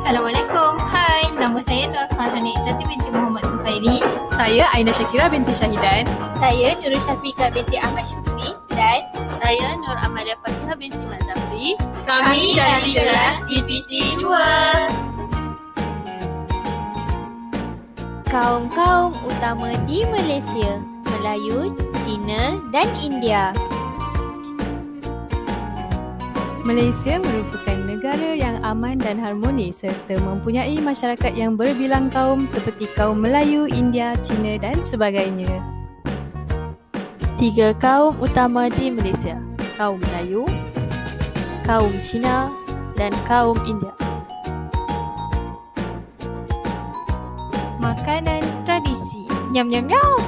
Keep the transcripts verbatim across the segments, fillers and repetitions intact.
Assalamualaikum. Hai, nama saya Nur Farhana Izzati binti Muhammad Zuhairi. Saya Aina Syakira binti Syahidan. Saya Nurul Syafiqah binti Ahmad Syukri. Dan saya Nur Amalia Fatihah binti Mat Zafri. Kami dari kelas E P T dua. Kaum-Kaum utama di Malaysia, Melayu, Cina dan India. Malaysia merupakan negara yang aman dan harmonis serta mempunyai masyarakat yang berbilang kaum seperti kaum Melayu, India, Cina dan sebagainya. Tiga kaum utama di Malaysia, kaum Melayu, kaum Cina dan kaum India. Makanan tradisi. Nyam nyam nyam.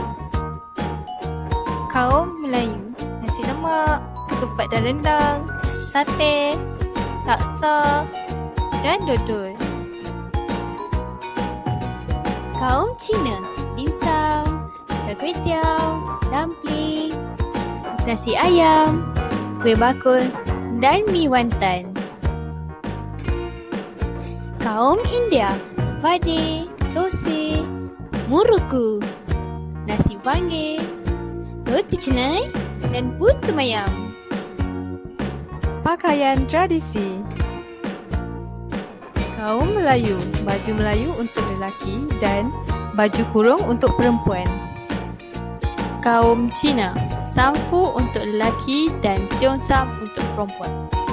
Kaum Melayu, nasi lemak, ketupat dan rendang, sate, laksa dan dodol. Kaum Cina, dimsum, char kway teow, dumpling, nasi ayam, kuih bakul dan mi wantan. Kaum India, vade, thosai, muruku, nasi vange, roti canai dan putu mayam. Pakaian tradisi. Kaum Melayu, baju Melayu untuk lelaki dan baju kurung untuk perempuan. Kaum Cina, samfu untuk lelaki dan cheongsam untuk perempuan.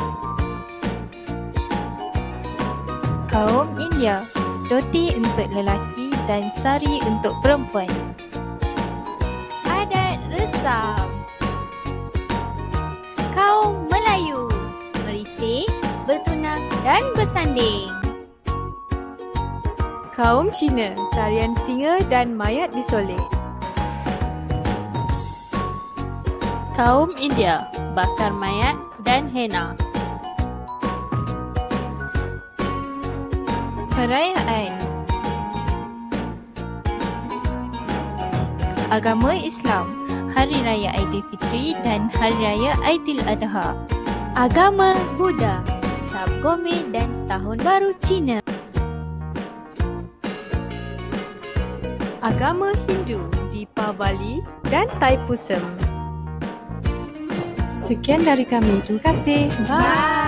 Kaum India, dhoti untuk lelaki dan sari untuk perempuan. Adat resam. Kaum Melayu, merisik, bertunang dan bersanding. Kaum Cina, tarian singa dan mayat disolek. Kaum India, bakar mayat dan henna. Perayaan. Agama Islam, Hari Raya Aidilfitri dan Hari Raya Aidiladha. Agama Buddha, Cap Gome dan Tahun Baru Cina. Agama Hindu, Deepavali dan Thaipusam. Sekian dari kami. Terima kasih. Bye.